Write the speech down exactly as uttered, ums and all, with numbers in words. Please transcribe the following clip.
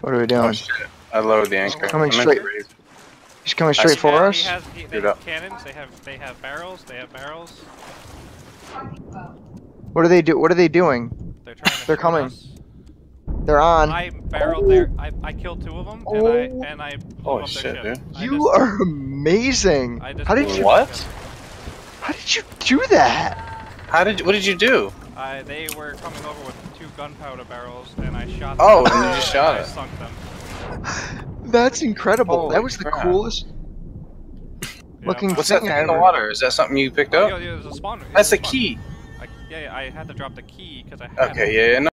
What are we Oh doing? shit! I lowered the anchor. Coming I meant straight- to raise- He's coming straight He for Yeah, us? He has, he, they Shoot have up. cannons. They have they have barrels. They have barrels. What are they do? What are they doing? They're trying to They're shoot coming. us. They're on. I barreled there. I, I killed two of them, and I Oh. and I blew Holy up their shit, ship. dude. I You just, are amazing. I just How did blew you? up their What? ship. How did you do that? How did? What did you do? I, they were coming over with two gunpowder barrels, and I shot them. Oh, and you just shot I it. sunk them. That's incredible. Holy that was the crap. coolest Yeah. looking What's that thing thing in the ever. water? Is that something you picked Oh, up? yeah, yeah, there's a spawn. That's the there's a spawn. key. I, yeah, yeah, I had to drop the key because I had it. Okay, yeah, yeah. No.